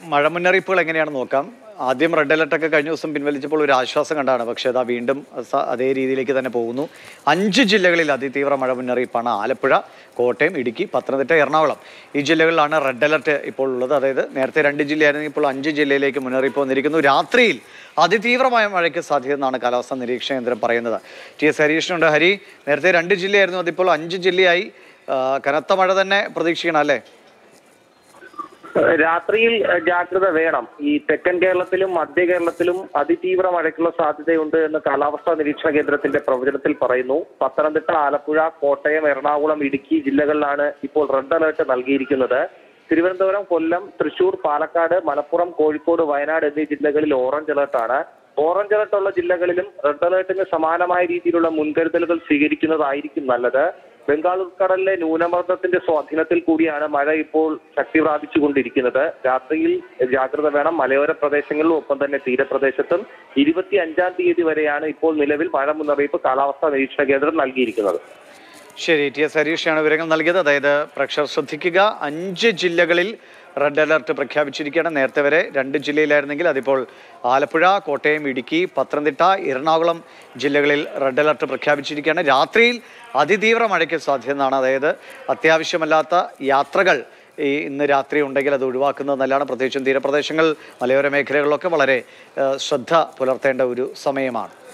മഴ മുന്നറിയിപ്പുകൾ എങ്ങനെയാണെന്ന് നോക്കാം. ആദ്യം റെഡ് അലർട്ടൊക്കെ കഴിഞ്ഞ ദിവസം പിൻവലിച്ചപ്പോൾ ഒരു ആശ്വാസം കണ്ടാണ്. പക്ഷേ അതാ വീണ്ടും അതേ രീതിയിലേക്ക് തന്നെ പോകുന്നു. 5 ജില്ലകളിൽ അതിതീവ്ര മഴ മുന്നറിയിപ്പാണ്. ആലപ്പുഴ, കോട്ടയം, ഇടുക്കി, പത്തനംതിട്ട, എറണാകുളം ഈ ജില്ലകളിലാണ് റെഡ് അലർട്ട് ഇപ്പോൾ ഉള്ളത്. അതായത് നേരത്തെ 2 ജില്ലയായിരുന്നു, ഇപ്പോൾ 5 ജില്ലയിലേക്ക് മുന്നറിയിപ്പ് വന്നിരിക്കുന്നു. രാത്രിയിൽ അതിതീവ്രമായ മഴയ്ക്ക് സാധ്യതയെന്നാണ് കാലാവസ്ഥാ നിരീക്ഷണ കേന്ദ്രം പറയുന്നത്. ടി.എസ്. ഹരീഷിനുണ്ട്. ഹരി, നേരത്തെ 2 ജില്ലയായിരുന്നു, അതിപ്പോൾ 5 ജില്ലയായി. കനത്ത മഴ തന്നെ പ്രതീക്ഷിക്കണം അല്ലേ? രാത്രിയിൽ ജാഗ്രത വേണം. ഈ തെക്കൻ കേരളത്തിലും മധ്യ കേരളത്തിലും അതിതീവ്ര മഴയ്ക്കുള്ള സാധ്യതയുണ്ട് എന്ന് കാലാവസ്ഥാ നിരീക്ഷണ കേന്ദ്രത്തിന്റെ പ്രവചനത്തിൽ പറയുന്നു. പത്തനംതിട്ട, ആലപ്പുഴ, കോട്ടയം, എറണാകുളം, ഇടുക്കി ജില്ലകളിലാണ് ഇപ്പോൾ റെഡ് അലേർട്ട് നൽകിയിരിക്കുന്നത്. തിരുവനന്തപുരം, കൊല്ലം, തൃശൂർ, പാലക്കാട്, മലപ്പുറം, കോഴിക്കോട്, വയനാട് എന്നീ ജില്ലകളിൽ ഓറഞ്ച് അലേർട്ടാണ്. ഓറഞ്ച് അലേർട്ടുള്ള ജില്ലകളിലും റെഡ് അലേർട്ടിന് സമാനമായ രീതിയിലുള്ള മുൻകരുതലുകൾ സ്വീകരിക്കുന്നതായിരിക്കും നല്ലത്. ബംഗാൾ ഉൾക്കടലിലെ ന്യൂനമർദ്ദത്തിന്റെ സ്വാധീനത്തിൽ കൂടിയാണ് മഴ ഇപ്പോൾ ശക്തി പ്രാപിച്ചുകൊണ്ടിരിക്കുന്നത്. രാത്രിയിൽ ജാഗ്രത വേണം മലയോര പ്രദേശങ്ങളിലും ഒപ്പം തന്നെ തീരപ്രദേശത്തും. 25-ാം തീയതി വരെയാണ് ഇപ്പോൾ നിലവിൽ മഴ മുന്നറിയിപ്പ് കാലാവസ്ഥാ നിരീക്ഷണ കേന്ദ്രം നൽകിയിരിക്കുന്നത്. ശരി, ടി.എസ്. ഹരീഷാണ് വിവരങ്ങൾ നൽകിയത്. അതായത് പ്രേക്ഷകർ ശ്രദ്ധിക്കുക, 5 ജില്ലകളിൽ റെഡ് അലർട്ട് പ്രഖ്യാപിച്ചിരിക്കുകയാണ്. നേരത്തെ വരെ 2 ജില്ലയിലായിരുന്നെങ്കിൽ അതിപ്പോൾ ആലപ്പുഴ, കോട്ടയം, ഇടുക്കി, പത്തനംതിട്ട, എറണാകുളം ജില്ലകളിൽ റെഡ് അലർട്ട് പ്രഖ്യാപിച്ചിരിക്കുകയാണ്. രാത്രിയിൽ അതിതീവ്ര മഴയ്ക്ക് സാധ്യതയാണ്. അതായത് അത്യാവശ്യമല്ലാത്ത യാത്രകൾ ഇന്ന് രാത്രി ഉണ്ടെങ്കിൽ അത് ഒഴിവാക്കുന്നത് നല്ലതാണ്. പ്രത്യേകിച്ചും തീരപ്രദേശങ്ങൾ, മലയോര മേഖലകളിലൊക്കെ വളരെ ശ്രദ്ധ പുലർത്തേണ്ട ഒരു സമയമാണ്.